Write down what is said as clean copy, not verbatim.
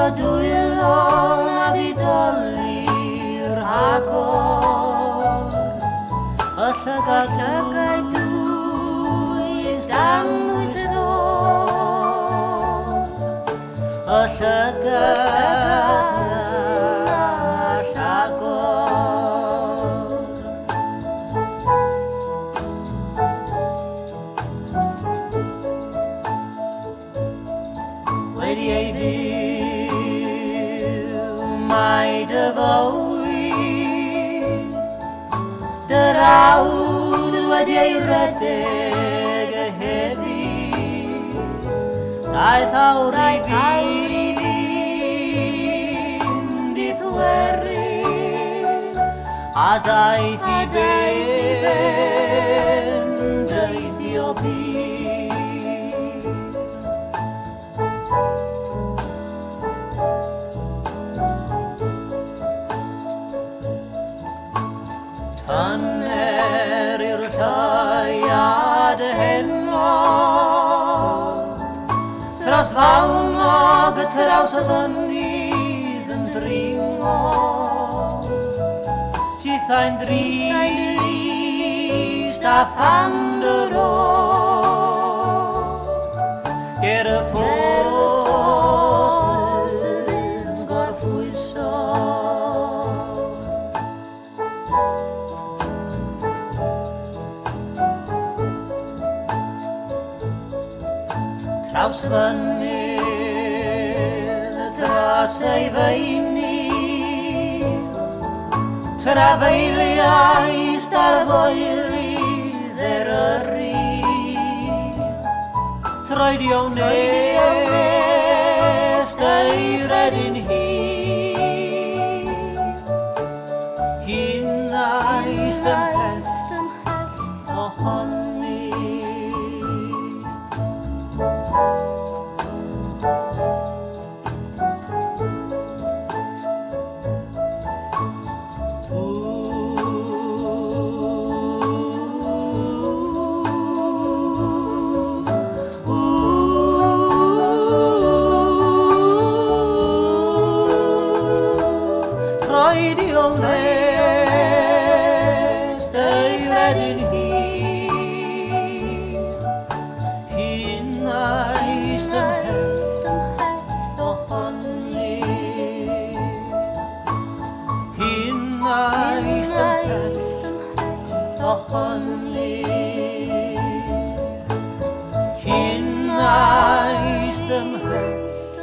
dwylo na ddidoli'r agor. Y llygad dwys dangwys y ddod. Y llygad agor. Wedi ei fyw mai dy fywyd, dy rawd wedi ei redeg y heddi. Daeth awr i fynd i ddweru, a daeth i ben deithio byd. Tanner i'r llaiad heno, dros fawnog y traws y fynydd yn dringo. Tithau'n drist a phan dy ro, ger y ffos sydd yn gorffwyso. Traws y fynydd tras ei feini, trafeiliais darfoelydd Eryri. Troedio nest ei redyn hi'n aist ymhell ohoni. Troedio nest ei redyn hi'n aist ymhell ohoni. Hi'n aist ymhell ohoni. Hi'n aist ymhell